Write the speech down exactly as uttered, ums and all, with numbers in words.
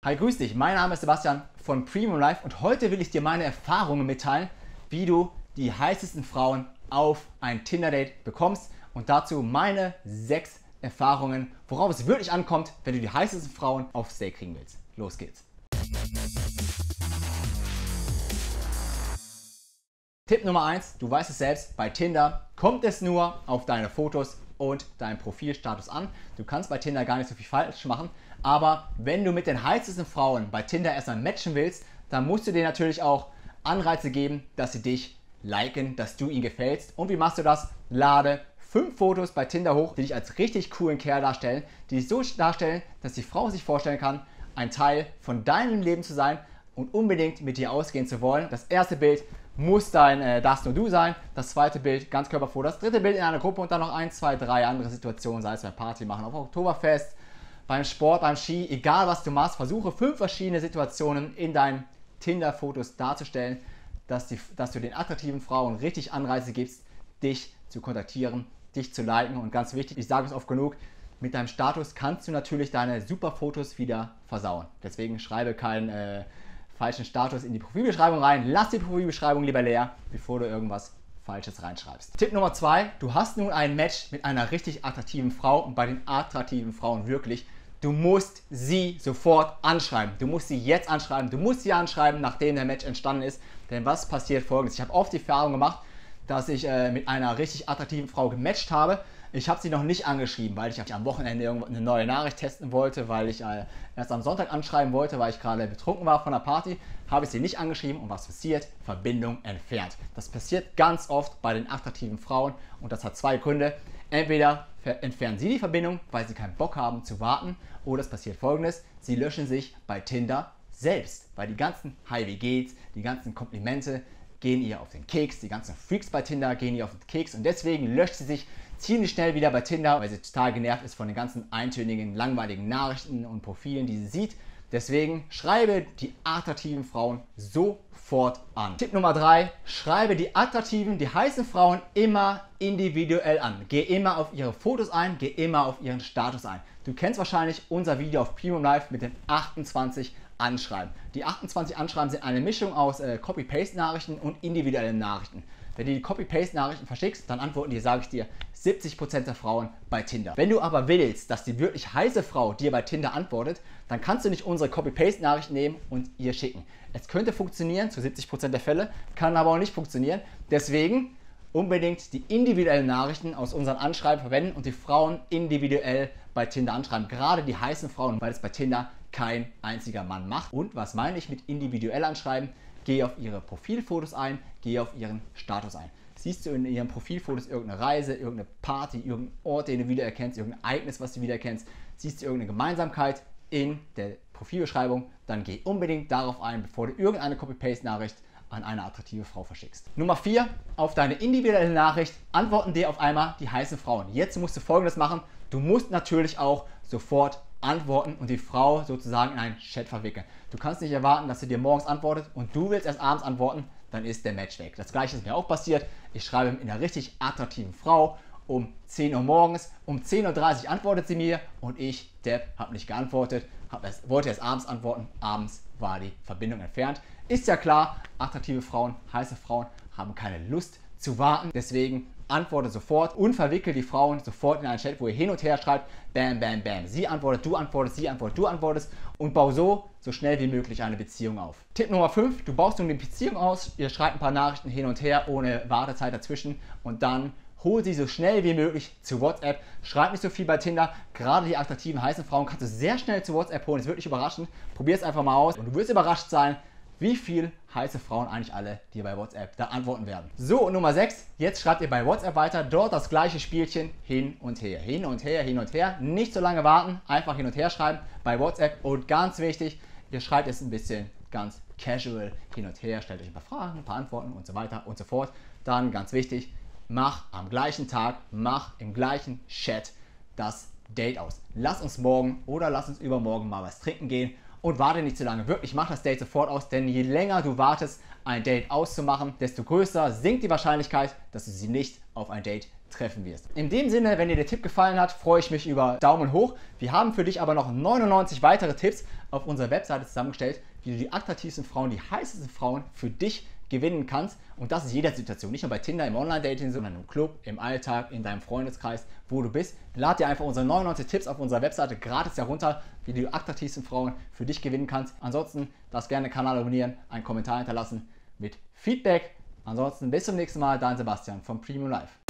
Hi, grüß dich. Mein Name ist Sebastian von Premium Life und heute will ich dir meine Erfahrungen mitteilen, wie du die heißesten Frauen auf ein Tinder-Date bekommst und dazu meine sechs Erfahrungen, worauf es wirklich ankommt, wenn du die heißesten Frauen aufs Date kriegen willst. Los geht's. Tipp Nummer eins, du weißt es selbst, bei Tinder kommt es nur auf deine Fotos und deinen Profilstatus an. Du kannst bei Tinder gar nicht so viel falsch machen, aber wenn du mit den heißesten Frauen bei Tinder erstmal matchen willst, dann musst du dir natürlich auch Anreize geben, dass sie dich liken, dass du ihnen gefällst. Und wie machst du das? Lade fünf Fotos bei Tinder hoch, die dich als richtig coolen Kerl darstellen, die dich so darstellen, dass die Frau sich vorstellen kann, ein Teil von deinem Leben zu sein und unbedingt mit dir ausgehen zu wollen. Das erste Bild muss dein äh, das nur du sein, das zweite Bild Ganzkörperfoto, das dritte Bild in einer Gruppe und dann noch ein, zwei, drei andere Situationen, sei es bei Party machen, auf Oktoberfest, beim Sport, beim Ski, egal was du machst, versuche fünf verschiedene Situationen in deinen Tinder-Fotos darzustellen, dass, die, dass du den attraktiven Frauen richtig Anreize gibst, dich zu kontaktieren, dich zu liken und ganz wichtig, ich sage es oft genug, mit deinem Status kannst du natürlich deine super Fotos wieder versauen. Deswegen schreibe keinen äh, falschen Status in die Profilbeschreibung rein. Lass die Profilbeschreibung lieber leer, bevor du irgendwas Falsches reinschreibst. Tipp Nummer zwei, du hast nun ein Match mit einer richtig attraktiven Frau und bei den attraktiven Frauen wirklich, du musst sie sofort anschreiben. Du musst sie jetzt anschreiben. Du musst sie anschreiben, nachdem der Match entstanden ist. Denn was passiert Folgendes? Ich habe oft die Erfahrung gemacht, dass ich äh, mit einer richtig attraktiven Frau gematcht habe. Ich habe sie noch nicht angeschrieben, weil ich am Wochenende eine neue Nachricht testen wollte, weil ich äh, erst am Sonntag anschreiben wollte, weil ich gerade betrunken war von der Party, habe ich sie nicht angeschrieben und was passiert? Verbindung entfernt. Das passiert ganz oft bei den attraktiven Frauen und das hat zwei Gründe. Entweder entfernen sie die Verbindung, weil sie keinen Bock haben zu warten, oder es passiert Folgendes, sie löschen sich bei Tinder selbst, weil die ganzen Hi, wie geht's, die ganzen Komplimente gehen ihr auf den Keks, die ganzen Freaks bei Tinder gehen ihr auf den Keks und deswegen löscht sie sich ziemlich schnell wieder bei Tinder, weil sie total genervt ist von den ganzen eintönigen, langweiligen Nachrichten und Profilen, die sie sieht. Deswegen schreibe die attraktiven Frauen sofort an. Tipp Nummer drei, schreibe die attraktiven, die heißen Frauen immer individuell an. Geh immer auf ihre Fotos ein, geh immer auf ihren Status ein. Du kennst wahrscheinlich unser Video auf Premium Life mit den achtundzwanzig Anschreiben. Die achtundzwanzig Anschreiben sind eine Mischung aus äh, Copy-Paste-Nachrichten und individuellen Nachrichten. Wenn du die Copy-Paste-Nachrichten verschickst, dann antworten dir, sage ich dir, siebzig Prozent der Frauen bei Tinder. Wenn du aber willst, dass die wirklich heiße Frau dir bei Tinder antwortet, dann kannst du nicht unsere Copy-Paste-Nachrichten nehmen und ihr schicken. Es könnte funktionieren, zu siebzig Prozent der Fälle, kann aber auch nicht funktionieren. Deswegen unbedingt die individuellen Nachrichten aus unseren Anschreiben verwenden und die Frauen individuell bei Tinder anschreiben. Gerade die heißen Frauen, weil es bei Tinder kein einziger Mann macht. Und was meine ich mit individuell anschreiben? Geh auf ihre Profilfotos ein, geh auf ihren Status ein. Siehst du in ihren Profilfotos irgendeine Reise, irgendeine Party, irgendeinen Ort, den du wiedererkennst, irgendein Ereignis, was du wiedererkennst, siehst du irgendeine Gemeinsamkeit in der Profilbeschreibung, dann geh unbedingt darauf ein, bevor du irgendeine Copy-Paste-Nachricht an eine attraktive Frau verschickst. Nummer vier, auf deine individuelle Nachricht antworten dir auf einmal die heißen Frauen. Jetzt musst du Folgendes machen, du musst natürlich auch sofort antworten und die Frau sozusagen in einen Chat verwickeln. Du kannst nicht erwarten, dass sie dir morgens antwortet und du willst erst abends antworten, dann ist der Match weg. Das gleiche ist mir auch passiert. Ich schreibe mit einer richtig attraktiven Frau um zehn Uhr morgens, um zehn Uhr dreißig antwortet sie mir und ich, Depp, habe nicht geantwortet, hab erst, wollte erst abends antworten, abends war die Verbindung entfernt. Ist ja klar, attraktive Frauen, heiße Frauen haben keine Lust zu warten, deswegen antworte sofort und verwickel die Frauen sofort in einen Chat, wo ihr hin und her schreibt, bam, bam, bam. Sie antwortet, du antwortest, sie antwortet, du antwortest und bau so, so schnell wie möglich eine Beziehung auf. Tipp Nummer fünf, du baust nun eine Beziehung aus, ihr schreibt ein paar Nachrichten hin und her, ohne Wartezeit dazwischen und dann hol sie so schnell wie möglich zu WhatsApp. Schreib nicht so viel bei Tinder, gerade die attraktiven, heißen Frauen kannst du sehr schnell zu WhatsApp holen, das ist wirklich überraschend. Probier es einfach mal aus und du wirst überrascht sein, wie viel heiße Frauen eigentlich alle dir bei WhatsApp da antworten werden. So, und Nummer sechs, jetzt schreibt ihr bei WhatsApp weiter, dort das gleiche Spielchen hin und her, hin und her, hin und her. Nicht so lange warten, einfach hin und her schreiben bei WhatsApp und ganz wichtig, ihr schreibt es ein bisschen ganz casual hin und her, stellt euch ein paar Fragen, ein paar Antworten und so weiter und so fort. Dann ganz wichtig, mach am gleichen Tag, mach im gleichen Chat das Date aus. Lass uns morgen oder lass uns übermorgen mal was trinken gehen. Und warte nicht zu lange, wirklich mach das Date sofort aus, denn je länger du wartest, ein Date auszumachen, desto größer sinkt die Wahrscheinlichkeit, dass du sie nicht auf ein Date treffen wirst. In dem Sinne, wenn dir der Tipp gefallen hat, freue ich mich über Daumen hoch. Wir haben für dich aber noch neunundneunzig weitere Tipps auf unserer Webseite zusammengestellt, wie du die attraktivsten Frauen, die heißesten Frauen für dich gewinnen kannst. Und das ist jeder Situation, nicht nur bei Tinder, im Online-Dating, sondern im Club, im Alltag, in deinem Freundeskreis, wo du bist. Lad dir einfach unsere neunundneunzig Tipps auf unserer Webseite gratis herunter, wie du die attraktivsten Frauen für dich gewinnen kannst. Ansonsten darfst gerne den Kanal abonnieren, einen Kommentar hinterlassen mit Feedback. Ansonsten bis zum nächsten Mal, dein Sebastian von Premium Life.